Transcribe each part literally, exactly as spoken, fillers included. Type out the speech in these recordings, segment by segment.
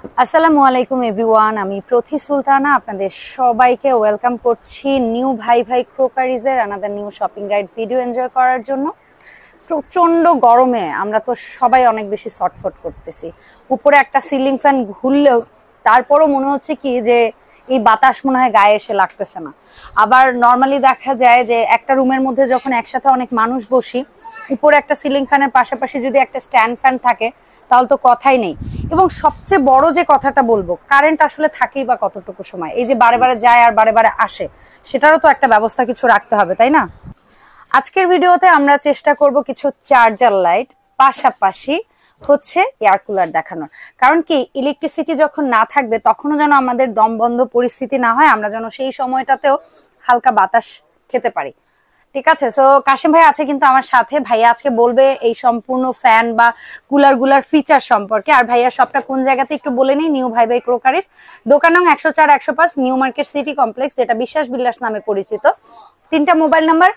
আসসালামু আলাইকুম এভরিওয়ান, আমি প্রতি সুলতানা আপনাদের সবাইকে ওয়েলকাম করছি নিউ ভাই ভাই ক্রোকারিজের another new shopping guide video enjoy করার জন্য। প্রচন্ড গরমে আমরা তো সবাই অনেক বেশি শর্টফট করতেছি, উপরে একটা সিলিং ফ্যান ঘুরলেও তারপরও মনে হচ্ছে কি যে এই বাতাস মনে হয় গায়ে এসে লাগতেছে না। আবার নর্মালি দেখা যায় যে একটা রুমের মধ্যে যখন একসাথে অনেক মানুষ বসি, উপরে একটা সিলিং ফ্যানের পাশাপাশি যদি একটা স্ট্যান্ড ফ্যান থাকে তাহলে তো কথাই নেই। এবং সবচেয়ে বড় যে কথাটা বলবো, কারেন্ট আসলে থাকেই বা কতটুকু সময়, এই যে বারে বারে যায় আর বারে বারে আসে, সেটারও তো একটা ব্যবস্থা কিছু রাখতে হবে, তাই না? আজকের ভিডিওতে আমরা চেষ্টা করব কিছু চার্জার লাইট পাশাপাশি হচ্ছে এয়ার কুলার দেখানোর। কারণ কি, ইলেকট্রিসিটি যখন না থাকবে তখনও যেন আমাদের দম বন্ধ পরিস্থিতি না হয়, আমরা যেন সেই সময়টাতেও হালকা বাতাস খেতে পারি। ঠিক আছে, সো কাশিম ভাই আছে কিন্তু আমার সাথে। ভাইয়া আজকে বলবে এই সম্পূর্ণ ফ্যান বা কুলার গুলার ফিচার সম্পর্কে। আর ভাইয়া সবটা কোন জায়গাতে একটু বলে নেই। নিউ ভাই ভাই ক্রোকারিজ, দোকান নং একশো চার একশো পাঁচ, নিউ মার্কেট সিটি কমপ্লেক্স, যেটা বিশ্বাস বিল্ডার্স নামে পরিচিত। তিনটা মোবাইল নাম্বার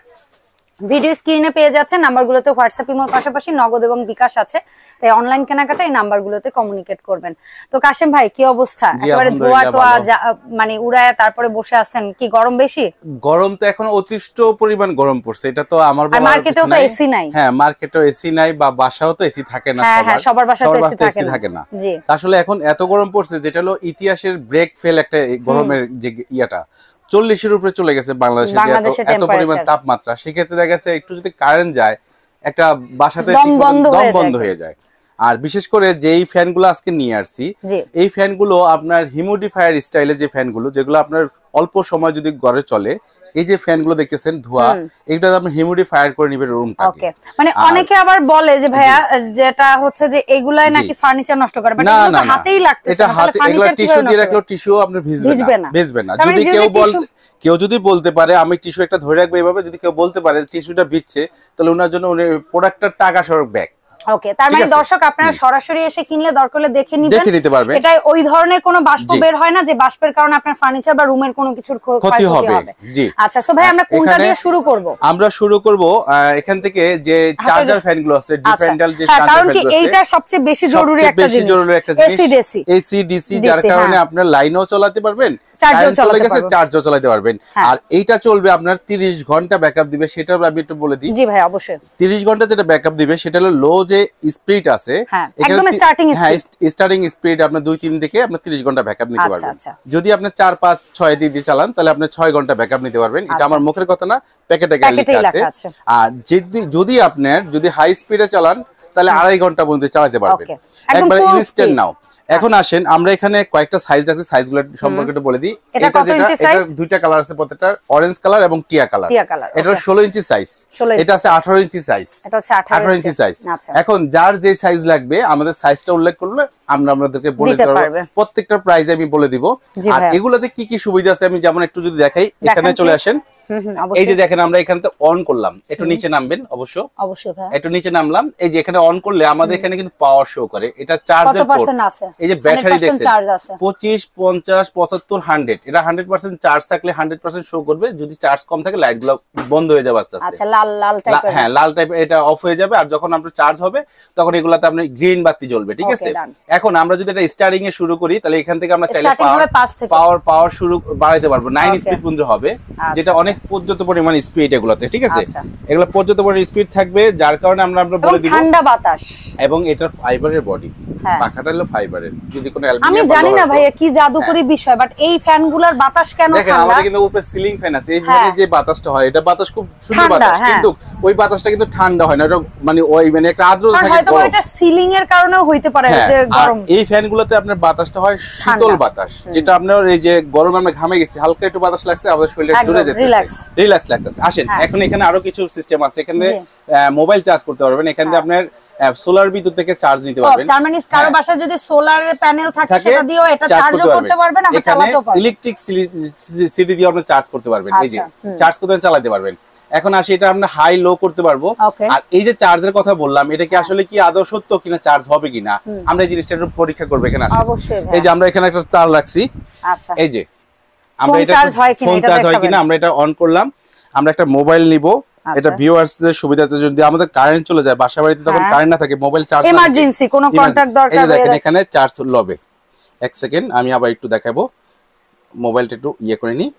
ভিডিও স্ক্রিনে পেয়ে যাচ্ছেন। নাম্বারগুলোতে হোয়াটসঅ্যাপ ইমোর পাশাপাশি নগদ এবং বিকাশ আছে, তাই অনলাইন কেনাকাটা এই নাম্বারগুলোতে কমিউনিকেট করবেন। তো কাশিম ভাই, কি অবস্থা? একেবারে ধোয়া টোয়া মানে উড়ায় তারপরে বসে আছেন, কি গরম বেশি? গরম তো এখন অতিষ্ঠ পরিমাণ গরম পড়ছে, এটা তো আমার বলার। মার্কেটেও তো এসি নাই। হ্যাঁ, মার্কেটেও এসি নাই, বা বাসাও তো এসি থাকে না, হ্যাঁ হ্যাঁ, সবার বাসাতে এসি থাকে না। জি, আসলে এখন এত গরম পড়ছে যেটা হলো ইতিহাসের ব্রেক ফেল একটা গরমের যে ইয়াটা চল্লিশের উপরে চলে গেছে বাংলাদেশে, এত পরিমাণ তাপমাত্রা। সেক্ষেত্রে দেখা গেছে একটু যদি কারেন্ট যায়, একটা বাসাতে দম বন্ধ হয়ে যায়। আর বিশেষ করে যেই ফ্যানগুলো আজকে নিয়ে আসছি, এই ফ্যানগুলো আপনার হিউমিডিফায়ার স্টাইলে যে ফ্যানগুলো, যেগুলো আপনার অল্প সময় যদি ঘরে চলে, এই যে ফ্যানগুলো দেখতেছেন ধোয়া, এটা আপনি হিউমিডিফায়ার করে নিবেন রুমটাকে। ওকে, মানে অনেকে আবার বলে যে ভাইয়া যেটা হচ্ছে যে এগুলাই নাকি ফার্নিচার নষ্ট করে, বাট এটা হাতেই লাগতেছে। এটা হাতে, এগুলা টিস্যু দিয়ে রাখলেও টিস্যু আপনার ভিজবে না, ভিজবে না। যদি কেউ বল কেউ যদি বলতে পারে আমি টিস্যু একটা ধরে রাখবো এইভাবে, যদি কেউ বলতে পারে টিস্যুটা ভিজছে, তাহলে ওনার জন্য উনি প্রোডাক্টটার টাকা সরক ব্যাক। ওকে, তার মানে দর্শক আপনারা সরাসরি এসে কিনলে দরকার হলে দেখে নিবেন, দেখে নিতে পারবেন। এটা ওই ধরনের কোনো বাষ্প বের হয় না যে বাষ্পের কারণে আপনার ফার্নিচার বা রুমের কোনো কিছুর ক্ষতি হবে। জি, আচ্ছা, সো ভাই আমরা কোনটা দিয়ে শুরু করব? আমরা শুরু করব এখান থেকে যে চার্জার ফ্যানগুলো আছে, ডিফেন্ডাল যে চার্জার ফ্যানগুলো আছে, কারণ কি এইটা সবচেয়ে বেশি জরুরি একটা জিনিস, বেশি জরুরি একটা জিনিস, এসি ডিসি। এসি ডিসি যার কারণে আপনার লাইনও চালাতে পারবেন, চার্জও চালাতে পারবেন, চার্জও চালাতে পারবেন। আর এইটা চলবে আপনার তিরিশ ঘন্টা ব্যাকআপ দিবে। সেটা আমি একটু বলে দিই। জি ভাই, অবশ্যই। তিরিশ ঘন্টা যেটা ব্যাকআপ দিবে সেটা হলো লো যে স্পিড আছে, একদম স্টার্টিং হ্যাঁ স্টার্টিং স্পিড আপনার দুই তিন থেকে আপনার তিরিশ ঘন্টা ব্যাকআপ নিতে পারবেন। যদি আপনি চার পাঁচ ছয় দিয়ে চালান তাহলে আপনি ছয় ঘন্টা ব্যাকআপ নিতে পারবেন। এটা আমার মুখের কথা না, প্যাকেটে লেখা আছে। আর যদি যদি আপনার যদি হাই স্পিডে চালান তাহলে আড়াই ঘন্টা পর্যন্ত চালাতে পারবেন, একবার ইনস্ট্যান্ট নাও। এখন আসেন আমরা এখানে কয়েকটা সাইজ আছে, সাইজগুলো সম্পর্কে একটু বলে দিই। এটা যেটা, এটা দুইটা কালার আছে, প্রত্যেকটা অরেঞ্জ কালার এবং টিয়া কালার। এটা ষোলো ইঞ্চি সাইজ, এটা আছে আঠারো ইঞ্চি সাইজ, এটা হচ্ছে আঠারো ইঞ্চি সাইজ। এখন যার যে সাইজ লাগবে আমাদের সাইজটা উল্লেখ করলে আমরা আপনাদেরকে বলে দেব, প্রত্যেকটা প্রাইস আমি বলে দিব। আর এগুলাতে কি কি সুবিধা আছে আমি যেমন একটু যদি দেখাই, এখানে চলে আসেন। এই যে দেখেন আমরা এখানে অন করলাম, একটু নিচে নামবেন, অবশ্য অবশ্যই ভাই একটু নিচে নামলাম। এই যে এখানে অন করলে আমাদের এখানে কিন্তু পাওয়ার শো করে, এটা চার্জের পোর্ট। এই যে ব্যাটারি দেখছেন পঁচিশ পঞ্চাশ পঁচাত্তর হান্ড্রেড, এটা হান্ড্রেড পার্সেন্ট চার্জ থাকলে হান্ড্রেড পার্সেন্ট শো করবে। যদি চার্জ কম থাকে লাইট গুলো বন্ধ হয়ে যাবে আস্তে আস্তে। আচ্ছা, লাল লাল টাইপ, হ্যাঁ লাল টাইপ, এটা অফ হয়ে যাবে। আর যখন আপনার চার্জ হবে তখন এগুলাতে আপনি গ্রিন বাতি জ্বলবে। ঠিক আছে, এখন আমরা যদি এটা স্টার্টিং এ শুরু করি তাহলে এখান থেকে আমরা চাইলে পাওয়ার পাওয়ার শুরু বাড়াইতে পারবো, নাইন স্পিড পর্যন্ত হবে, যেটা অনেক পর্যাপ্ত পরিমাণ স্পিড এগুলাতে। ঠিক আছে, এগুলা পর্যাপ্ত পরিমাণ স্পিড থাকবে, যার কারণে আমরা আমরা বলে দিব ঠান্ডা বাতাস। এবং এটা ফাইবারের বডি, পাখাটা হলো ফাইবারের। যদি কোনো অ্যালুমিনিয়াম, আমি জানি না ভাইয়া কি জাদুকরি বিষয়, বাট এই ফ্যানগুলোর বাতাস কেন ঠান্ডা? দেখেন আমাদের কিন্তু উপরে সিলিং ফ্যান আছে, এই ফ্যানে যে বাতাসটা হয় এটা বাতাস খুব সুন্দর বাতাস, কিন্তু ওই বাতাসটা কিন্তু ঠান্ডা হয় না, এটা মানে ওই মানে একটা আর্দ্রতা থাকে। হয়তো এটা সিলিং এর কারণেও হইতে পারে যে গরম। এই ফ্যানগুলোতে আপনার বাতাসটা হয় শীতল বাতাস, যেটা আপনার এই যে গরমে আমরা ঘামে গেছি, হালকা একটু বাতাস লাগছে, আমাদের শরীরে জুড়ে যেতেছে, রিল্যাক্স লাগতেছে। আসেন এখন এখানে আরো কিছু সিস্টেম আছে। এখানে মোবাইল চার্জ করতে পারবেন, এখানে আপনার সোলার বিদ্যুৎ থেকে চার্জ নিতে পারবেন। তার মানে কারো বাসায় যদি সোলার প্যানেল থাকে সেটা দিয়েও এটা চার্জও করতে পারবেন, আবার চালাতেও পারবেন। ইলেকট্রিক সিটি দিয়ে আপনি চার্জ করতে পারবেন, এই যে চার্জ করতে চালাতে পারবেন। এখন আসি এটা আমরা হাই লো করতে পারবো। আর এই যে চার্জের কথা বললাম, এটা কি আসলে কি আদৌ সত্য কিনা, চার্জ হবে কিনা, আমরা এই জিনিসটা একটু পরীক্ষা করব। এখানে আসেন, এই যে আমরা এখানে একটা তার রাখছি, আচ্ছা এই যে আমরা এটা ফোন চার্জ হয় কিনা আমরা এটা অন করলাম। আমরা একটা মোবাইল নিব, এটা ভিউয়ার্সদের সুবিধাতে যদি আমাদের কারেন্ট চলে যায়, বাসা বাড়িতে তখন কারেন্ট না থাকে, মোবাইল চার্জ এমার্জেন্সি কোনো কন্টাক্ট দরকার, এই দেখেন এখানে চার্জ লবে, এক সেকেন্ড আমি আবার একটু দেখাবো, মোবাইলটা একটু ইয়ে করে নি।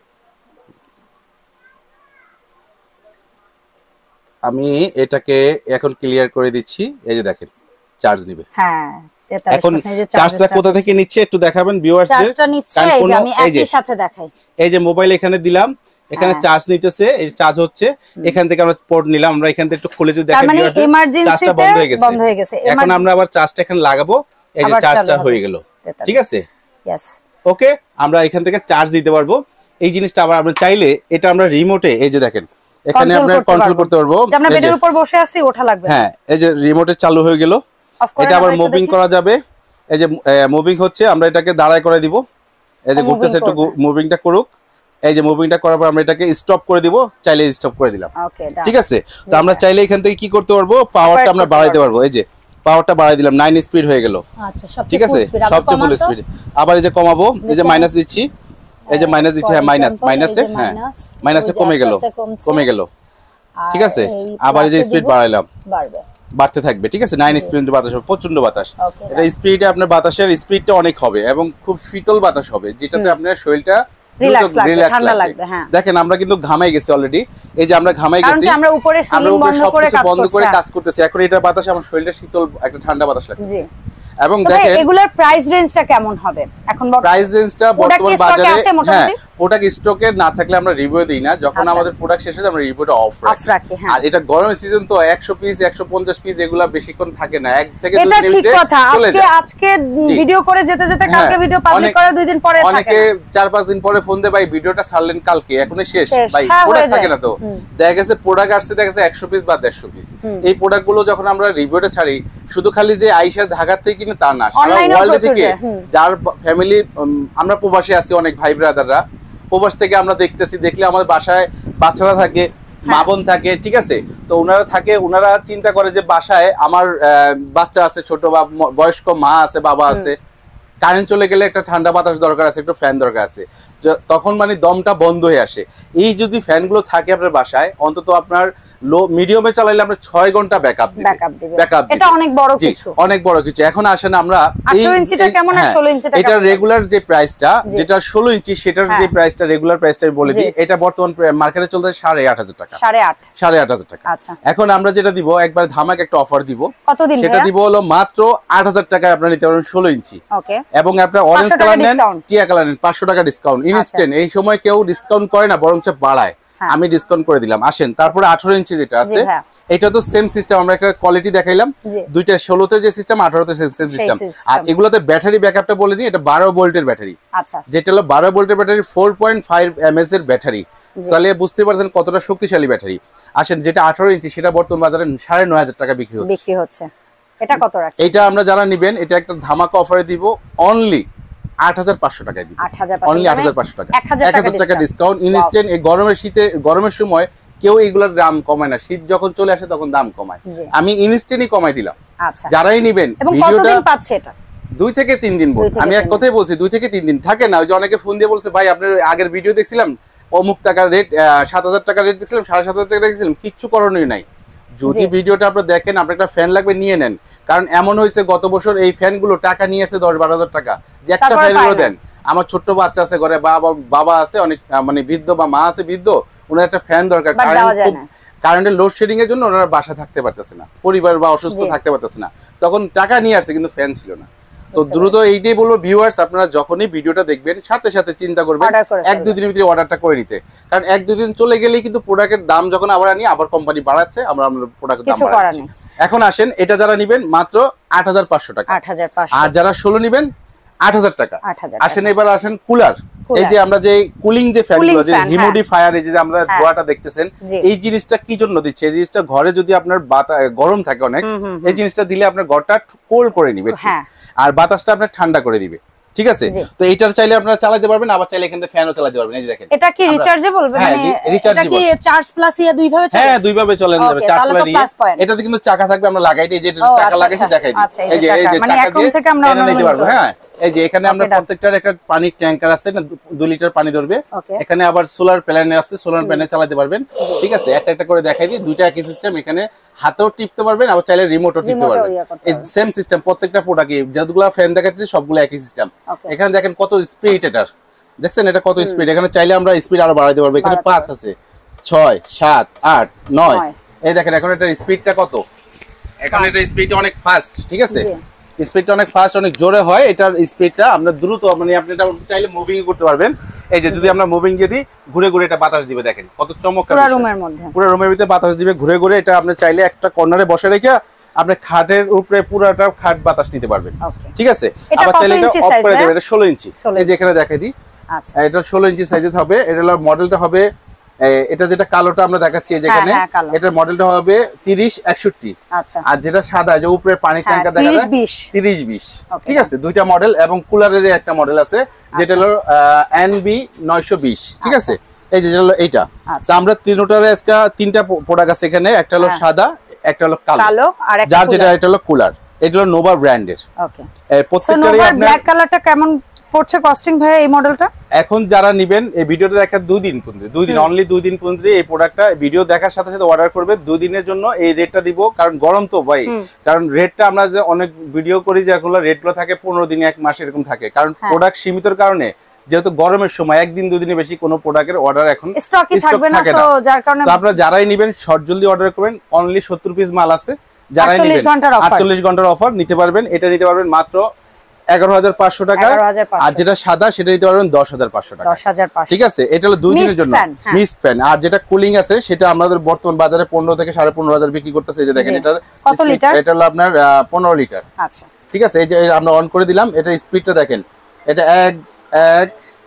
আমি এটাকে এখন ক্লিয়ার করে দিচ্ছি। এই যে দেখেন চার্জ নিবে। হ্যাঁ এখন চার্জটা কোথা থেকে নিচ্ছে একটু দেখাবেন ভিউয়ার্সদের। চার্জটা নিচ্ছে এই যে আমি একই সাথে দেখাই। এই যে মোবাইল এখানে দিলাম, এখানে চার্জ নিতেছে, এই চার্জ হচ্ছে, এখান থেকে আমরা পোর্ট নিলাম, আমরা এখান থেকে একটু খুলে যদি দেখেন ভিউয়ার্সদের চার্জটা বন্ধ হয়ে গেছে, বন্ধ হয়ে গেছে। এখন আমরা আবার চার্জটা এখানে লাগাবো, এই যে চার্জটা হয়ে গেল, ঠিক আছে? यस ওকে, আমরা এখান থেকে চার্জ দিতে পারবো। এই জিনিসটা আবার আমরা চাইলে এটা আমরা রিমোটে এই যে দেখেন এখানে আমরা কন্ট্রোল করতে পারবো। যে আমরা বেডের উপর বসে আছি ওঠা লাগবে। হ্যাঁ এই যে রিমোটে চালু হয়ে গেল, এটা আবার মুভিং করা যাবে। এই যে মুভিং হচ্ছে, আমরা এটাকে দাঁড়ায় করে দিব, এই যে ঘুরতেছে একটু মুভিংটা করুক। এই যে মুভিংটা করার পর আমরা এটাকে স্টপ করে দিব, চাইলে স্টপ করে দিলাম, ঠিক আছে? তো আমরা চাইলে এখান থেকে কি করতে পারবো, পাওয়ারটা আমরা বাড়াইতে পারবো। এই যে পাওয়ারটা বাড়াই দিলাম, নাইন স্পিড হয়ে গেল, আচ্ছা ঠিক আছে? সবচেয়ে ফুল স্পিড। আবার এই যে কমাবো, এই যে মাইনাস দিচ্ছি, এই যে মাইনাস দিচ্ছি, হ্যাঁ মাইনাস মাইনাসে, হ্যাঁ মাইনাসে কমে গেল, কমে গেল, ঠিক আছে? আবার এই যে স্পিড বাড়াইলাম, বাড়বে, বাড়তে থাকবে, ঠিক আছে? নাইন স্পিড বাতাস হবে, প্রচন্ড বাতাস। এটা স্পিডে আপনার বাতাসের স্পিডটা অনেক হবে এবং খুব শীতল বাতাস হবে, যেটাতে আপনার শরীরটা রিল্যাক্স লাগবে। দেখেন আমরা কিন্তু ঘামাই গেছি অলরেডি, এই যে আমরা ঘামাই গেছি, আমরা উপরে সিলিং বন্ধ করে কাজ বন্ধ করে কাজ করতেছি। এখন এটা বাতাস আমার শরীরটা শীতল একটা ঠান্ডা বাতাস লাগছে। এবং দেখেন এগুলোর প্রাইস রেঞ্জটা কেমন হবে এখন? প্রাইস রেঞ্জটা বর্তমান বাজারে, হ্যাঁ প্রোডাক্ট স্টকে না থাকলে আমরা রিভিউ দেই না, যখন আমাদের প্রোডাক্ট শেষ হয় আমরা রিভিউটা অফ রাখি। আর এটা গরমের সিজন তো একশো পিস একশো পঞ্চাশ পিস এগুলা বেশিক্ষণ থাকে না, এক থেকে দুই মিনিটে চলে যায়। আজকে ভিডিও করে যেতে যেতে কালকে ভিডিও পাবলিক করার দুই দিন পরে থাকে, অনেকে চার পাঁচ দিন পরে ফোন দেয় ভাই ভিডিওটা ছাড়লেন কালকে, এখনই শেষ ভাই, প্রোডাক্ট থাকে না। তো দেখা গেছে প্রোডাক্ট আসছে, দেখা গেছে একশো পিস বা দেড়শো পিস। এই প্রোডাক্টগুলো যখন আমরা রিভিউটা ছাড়ি, শুধু খালি যে আইসা ঢাকা থেকে কিনে তা না, সারা ওয়ার্ল্ড থেকে যার ফ্যামিলি, আমরা প্রবাসী আছি অনেক ভাই ব্রাদাররা, প্রবাস থেকে আমরা দেখতেছি, দেখলে আমাদের বাসায় বাচ্চারা থাকে, মা বোন থাকে, ঠিক আছে? তো ওনারা থাকে, ওনারা চিন্তা করে যে বাসায় আমার বাচ্চা আছে ছোট, বা বয়স্ক মা আছে, বাবা আছে, কারেন্ট চলে গেলে একটা ঠান্ডা বাতাস দরকার আছে, একটু ফ্যান দরকার আছে, তখন মানে দমটা বন্ধ হয়ে আসে। এই যদি ফ্যানগুলো থাকে আপনার বাসায়, অন্তত আপনার লো মিডিয়ামে চালাইলে আমরা ছয় ঘন্টা ব্যাকআপ দিবে, ব্যাকআপ এটা অনেক বড় কিছু, অনেক বড় কিছু। এখন আসেন আমরা আঠারো ইঞ্চিটা কেমন আর ষোলো ইঞ্চিটা কেমন? এটা রেগুলার যে প্রাইসটা, যেটা ষোলো ইঞ্চি সেটার যে প্রাইসটা, রেগুলার প্রাইসটা বলে দিই, এটা বর্তমান মার্কেটে চলছে সাড়ে আট হাজার টাকা, সাড়ে আট সাড়ে আট হাজার টাকা। এখন আমরা যেটা দিব, একবার ধামাক একটা অফার দিব, সেটা দিব হলো মাত্র আট হাজার টাকায় আপনারা নিতে পারবেন ষোলো ইঞ্চি। এবং আপনার অরেঞ্জ কালার নেন, টিয়া কালার নেন, পাঁচশো টাকা ডিসকাউন্ট ইনস্ট্যান্ট। এই সময় কেউ ডিসকাউন্ট করে না, বরঞ্চ বাড়ায়, আমি ডিসকাউন্ট করে দিলাম। আসেন তারপরে আঠারো ইঞ্চি যেটা আছে, এটা তো সেম সিস্টেম, আমরা একটা কোয়ালিটি দেখাইলাম, দুইটা ষোলোতে যে সিস্টেম, আঠারোতে সেম সিস্টেম। আর এগুলোতে ব্যাটারি ব্যাকআপটা বলে দিই, এটা বারো ভোল্টের ব্যাটারি, যেটা হলো বারো ভোল্টের ব্যাটারি, ফোর পয়েন্ট ফাইভ এমএএস এর ব্যাটারি। তাহলে বুঝতে পারছেন কতটা শক্তিশালী ব্যাটারি। আসেন যেটা আঠারো ইঞ্চি, সেটা বর্তমান বাজারে সাড়ে নয় হাজার টাকা বিক্রি হচ্ছে, বিক্রি হচ্ছে। এটা কত রাখছেন? এটা আমরা যারা নিবেন, এটা একটা ধামাকা অফারে দিব, অনলি আট হাজার পাঁচশো টাকায় দিব, অনলি আট হাজার পাঁচশো টাকা, এক হাজার টাকা ডিসকাউন্ট ইনস্ট্যান্ট। এই গরমের শীতে, গরমের সময় কেউ এইগুলোর দাম কমায় না, শীত যখন চলে আসে তখন দাম কমায়, আমি ইনস্ট্যান্টই কমাই দিলাম। যারাই নিবেন ভিডিওটা পাচ্ছে, এটা দুই থেকে তিন দিন বল, আমি এক কথাই বলছি, দুই থেকে তিন দিন থাকে না। ওই যে অনেকে ফোন দিয়ে বলছে ভাই আপনার আগের ভিডিও দেখছিলাম, অমুক টাকার রেট, সাত হাজার টাকা রেট দেখছিলাম, সাড়ে সাত হাজার টাকা দেখছিলাম, কিচ্ছু করণীয় নাই। যদি ভিডিওটা আপনারা দেখেন, আপনার একটা ফ্যান লাগবে নিয়ে নেন, কারণ এমন হয়েছে গত বছর এই ফ্যানগুলো টাকা নিয়ে আসছে দশ বারো হাজার টাকা, যে একটা ফ্যান দেন। আমার ছোট্ট বাচ্চা আছে ঘরে, বাবা বাবা আছে অনেক, মানে বৃদ্ধ বা মা আছে বৃদ্ধ, ওনার একটা ফ্যান দরকার, কারেন্টের লোডশেডিং এর জন্য ওনারা বাসা থাকতে পারতেছে না, পরিবার বা অসুস্থ থাকতে পারতেছে না, তখন টাকা নিয়ে আসছে কিন্তু ফ্যান ছিল না। তো দ্রুত এইটাই বলবো ভিউয়ার্স, আপনারা যখনই ভিডিওটা দেখবেন সাথে সাথে চিন্তা করবেন এক দুই দিনের ভিতরে অর্ডারটা করে নিতে, কারণ এক দুই দিন চলে গেলেই কিন্তু প্রোডাক্টের দাম যখন আবার আনি, আবার কোম্পানি বাড়াচ্ছে, আমরা আমরা প্রোডাক্টের দাম বাড়াচ্ছি। এখন আসেন, এটা যারা নিবেন মাত্র আট হাজার পাঁচশো টাকা, আর যারা ষোলো নিবেন আট হাজার টাকা। আসেন এবার আসেন কুলার, এই যে আমরা যে কুলিং যে ফ্যানগুলো, যে হিউমিডিফায়ার, এই যে আমরা ধোঁয়াটা দেখতেছেন, এই জিনিসটা কি জন্য দিচ্ছে? এই জিনিসটা ঘরে যদি আপনার গরম থাকে অনেক, এই জিনিসটা দিলে আপনার ঘরটা কোল্ড করে নিবে, আর বাতাসটা আপনার ঠান্ডা করে দিবে, ঠিক আছে? তো এইটার চাইলে আপনারা চালাতে পারবেন, আবার চাইলে এখান থেকে ফ্যানও চালাতে পারবেন। এই যে দেখেন, এটা কি রিচার্জেবল? মানে এটা কি চার্জ প্লাস ইয়া দুই ভাবে চলে? হ্যাঁ দুই ভাবে চলে যাবে, চার্জ প্লাস ইয়া। এটাতে কিন্তু চাকা থাকবে, আমরা লাগাই দিই, যে চাকা লাগাইছি দেখাই দিই, এই যে এই যে চাকা দিয়ে নিতে পারবো। হ্যাঁ এই যে এখানে আমরা প্রত্যেকটার একটা পানির ট্যাঙ্কার আছে না, দুই লিটার পানি ধরবে। এখানে আবার সোলার প্যানেল আছে, সোলার প্যানেল চালাতে পারবেন, ঠিক আছে? একটা একটা করে দেখাই দিই, দুইটা একই সিস্টেম। এখানে হাতেও টিপতে পারবেন, আবার চাইলে রিমোটও টিপতে পারবেন। এই সেম সিস্টেম প্রত্যেকটা প্রোডাক্টে, যতগুলো ফ্যান দেখাচ্ছি সবগুলো একই সিস্টেম। এখানে দেখেন কত স্পিড, এটার দেখছেন এটা কত স্পিড। এখানে চাইলে আমরা স্পিড আরো বাড়াইতে পারবো। এখানে পাঁচ আছে, ছয়, সাত, আট, নয়। এই দেখেন এখন এটার স্পিডটা কত, এখন এটার স্পিড অনেক ফাস্ট, ঠিক আছে? স্পিডটা অনেক ফাস্ট, অনেক জোরে হয় এটার স্পিডটা। আমরা দ্রুত মানে আপনি এটা চাইলে মুভিং করতে পারবেন। এই যে যদি আমরা মুভিং দিয়ে দিই, ঘুরে ঘুরে এটা বাতাস দিবে, দেখেন কত চমৎকার। পুরো রুমের মধ্যে, পুরো রুমের ভিতরে বাতাস দিবে ঘুরে ঘুরে। এটা আপনি চাইলে একটা কর্নারে বসে রেখে আপনি খাটের উপরে পুরোটা খাট বাতাস নিতে পারবেন, ঠিক আছে? আবার চাইলে এটা অফ করে দিবেন। এটা ষোলো ইঞ্চি, এই যে এখানে দেখাই দিই। আচ্ছা, এটা ষোলো ইঞ্চি সাইজের হবে। এটা হলো মডেলটা হবে, এটা যেটা কালোটা আমরা দেখাচ্ছি যেখানে, এটার মডেলটা হবে তিরিশ একষট্টি। আচ্ছা, আর যেটা সাদা যে উপরে পানি ট্যাঙ্কার দেখা যায় তিরিশ বিশ, ঠিক আছে? দুইটা মডেল, এবং কুলারের একটা মডেল আছে যেটা হলো এনবি নয়শো বিশ, ঠিক আছে? এই যে হলো এইটা। তো আমরা তিনটার আজকে তিনটা প্রোডাক্ট আছে এখানে, একটা হলো সাদা, একটা হলো কালো, আর যার যেটা এটা হলো কুলার। এটা হলো নোভা ব্র্যান্ডের। ওকে, প্রত্যেকটারই আপনার ব্ল্যাক কালারটা কেমন পড়ছে কস্টিং ভাই এই মডেলটা? এখন যারা নেবেন এই ভিডিওটা দেখার দুই দিন পর্যন্ত, দুই দিন অনলি দুই দিন পর্যন্ত এই প্রোডাক্টটা ভিডিও দেখার সাথে সাথে অর্ডার করবে। দুই দিনের জন্য এই রেটটা দিব, কারণ গরম তো ভাই। কারণ রেটটা আমরা যে অনেক ভিডিও করি যেগুলো রেটগুলো থাকে পনেরো দিন এক মাস এরকম থাকে, কারণ প্রোডাক্ট সীমিতর কারণে। যেহেতু গরমের সময় একদিন দুই দিনের বেশি কোনো প্রোডাক্টের অর্ডার এখন স্টকই থাকবে না, তো যার কারণে তো আপনারা যারাই নেবেন শর্ট জলদি অর্ডার করবেন। অনলি সত্তর পিস মাল আছে, যারাই নেবেন আটচল্লিশ ঘন্টার অফার নিতে পারবেন। এটা নিতে পারবেন মাত্র এগারো হাজার পাঁচশো টাকা, আর যেটা সাদা সেটা নিতে পারবেন দশ হাজার পাঁচশো টাকা, ঠিক আছে? এটা হলো দুই দিনের জন্য মিস্ট ফ্যান। আর যেটা কুলিং আছে সেটা আমাদের বর্তমান বাজারে পনেরো থেকে সাড়ে পনেরো হাজার বিক্রি করতেছে। এই যে দেখেন এটা কত লিটার, এটা হলো আপনার পনেরো লিটার। আচ্ছা, ঠিক আছে? এই যে আমরা অন করে দিলাম, এটা স্পিডটা দেখেন, এটা এক এক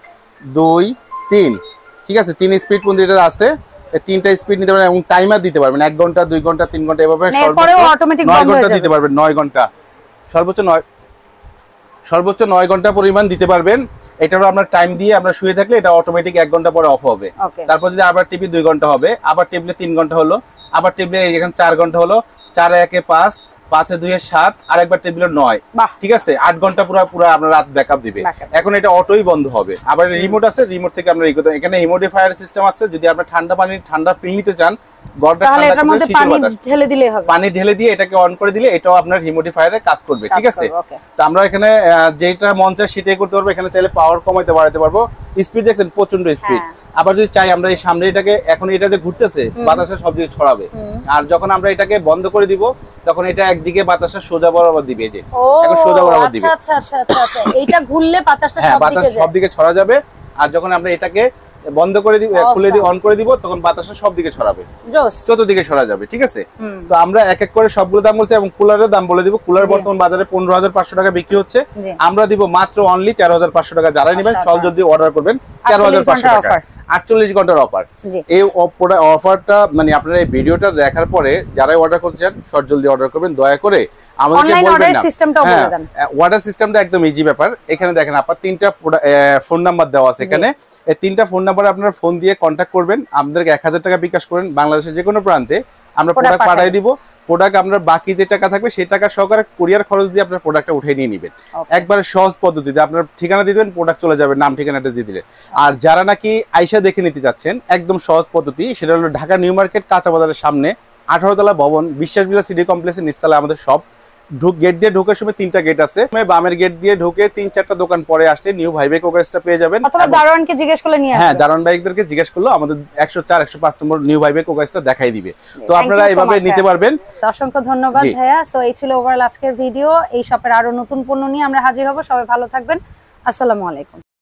দুই তিন, ঠিক আছে? তিন স্পিড পর্যন্ত এটা আছে। তিনটা স্পিড নিতে পারবেন এবং টাইমার দিতে পারবেন, এক ঘন্টা দুই ঘন্টা তিন ঘন্টা এভাবে সর্বোচ্চ নয় ঘন্টা দিতে পারবেন। নয় ঘন্টা সর্বোচ্চ নয় সর্বোচ্চ নয় ঘন্টা পরিমাণ দিতে পারবেন। এটারও আপনার টাইম দিয়ে আমরা শুয়ে থাকলে এটা অটোমেটিক এক ঘন্টা পরে অফ হবে। তারপর যদি আবার টিপি দুই ঘন্টা হবে, আবার টিপলে তিন ঘন্টা হলো, আবার টিপলে এখানে চার ঘন্টা হলো, চারে একে পাঁচ, পাঁচে দুই সাত, আর একবার টেবিল নয়, ঠিক আছে? আট ঘন্টা পুরো পুরো আপনার রাত ব্যাকআপ দিবে। এখন এটা অটোই বন্ধ হবে। আবার রিমোট আছে, রিমোট থেকে আমরা এখানে হিউমিডিফায়ার সিস্টেম আছে। যদি আপনি ঠান্ডা পানি ঠান্ডা ফিল নিতে চান, গড়টা ঠান্ডা করে পানি ঢেলে দিলে হবে, পানি ঢেলে দিয়ে এটাকে অন করে দিলে এটাও আপনার হিউমিডিফায়ারে কাজ করবে, ঠিক আছে? তো আমরা এখানে যেটা মন চায় সেটাই করতে পারবো। এখানে চাইলে পাওয়ার কমাইতে বাড়াতে পারবো। স্পিড দেখছেন প্রচন্ড স্পিড। আবার যদি চাই আমরা এই সামনে এটাকে, এখন এটা যে ঘুরতেছে বাতাসে সব দিকে ছড়াবে, আর যখন আমরা এটাকে বন্ধ করে দিব তখন এটা একদিকে বাতাসটা সোজা বরাবর দিবে। যে এখন সোজা বরাবর দিবে। আচ্ছা আচ্ছা আচ্ছা আচ্ছা, এইটা ঘুরলে বাতাসটা সব দিকে বাতাস সব দিকে ছড়া যাবে। আর যখন আমরা এটাকে বন্ধ করে দিব, খুলে দিব, অন করে দিব, তখন বাতাসটা সব দিকে ছড়াবে, চতুর্দিকে ছড়া যাবে, ঠিক আছে? তো আমরা এক এক করে সবগুলো দাম বলছি এবং কুলারের দাম বলে দিব। কুলার বর্তমান বাজারে পনেরো হাজার পাঁচশো টাকা বিক্রি হচ্ছে, আমরা দিব মাত্র অনলি তেরো হাজার পাঁচশো টাকা। যারা নেবেন সল যদি অর্ডার করবেন তেরো হাজার পাঁচশো টাকা, আটচল্লিশ ঘন্টার অফার। এই অফারটা মানে আপনারা এই ভিডিওটা দেখার পরে যারাই অর্ডার করছেন শর্ট জলদি অর্ডার করবেন। দয়া করে আমাদেরকে বলবেন না, অর্ডার সিস্টেমটা একদম ইজি ব্যাপার। এখানে দেখেন আপনার তিনটা ফোন নাম্বার দেওয়া আছে। এখানে এই তিনটা ফোন নাম্বারে আপনারা ফোন দিয়ে কন্ট্যাক্ট করবেন। আমাদেরকে এক হাজার টাকা বিকাশ করেন, বাংলাদেশের যে কোনো প্রান্তে আমরা প্রোডাক্ট পাঠিয়ে দিব। প্রোডাক্ট আপনার বাকি যে টাকা থাকবে সেই টাকা সহকারে কুরিয়ার খরচ দিয়ে আপনার প্রোডাক্টটা উঠিয়ে নিয়ে নেবেন। একবারে সহজ পদ্ধতিতে আপনার ঠিকানা দিয়ে দেবেন, প্রোডাক্ট চলে যাবে, নাম ঠিকানা অ্যাড্রেস দিয়ে দিলে। আর যারা নাকি আইসা দেখে নিতে যাচ্ছেন, একদম সহজ পদ্ধতি, সেটা হলো ঢাকা নিউ মার্কেট কাঁচা বাজারের সামনে আঠারো তলা ভবন বিশ্বাস বিলাস সিটি কমপ্লেক্সের নিচতলায় আমাদের সব। ঢুক গেট দিয়ে ঢোকার সময় তিনটা গেট আছে, বামের গেট দিয়ে ঢুকে তিন চারটা দোকান পরে আসলে নিউ ভাইবে কোকারিজটা পেয়ে যাবেন। অথবা দারোয়ানকে জিজ্ঞেস করলে নিয়ে আসবেন। হ্যাঁ, দারোয়ান ভাইদেরকে জিজ্ঞেস করলে আমাদের একশো চার একশো পাঁচ নম্বর নিউ ভাইবে কোকারিজটা দেখাই দিবে। তো আপনারা এইভাবে নিতে পারবেন। অসংখ্য ধন্যবাদ ভাইয়া। সো এই ছিল ওভারঅল আজকের ভিডিও। এই শপের আরো নতুন পণ্য নিয়ে আমরা হাজির হব। সবাই ভালো থাকবেন। আসসালামু আলাইকুম।